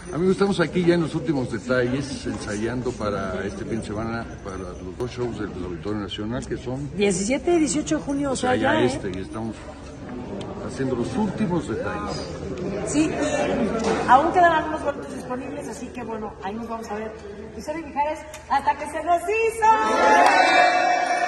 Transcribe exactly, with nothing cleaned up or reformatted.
Amigos, estamos aquí ya en los últimos detalles, ensayando para este fin de semana, para los dos shows del Auditorio Nacional, que son diecisiete y dieciocho de junio, o sea, ya, ya, este, ¿eh? y estamos haciendo los últimos detalles. Sí, aún quedan algunos boletos disponibles, así que bueno, ahí nos vamos a ver. Y soy Mijares, hasta que se nos hizo.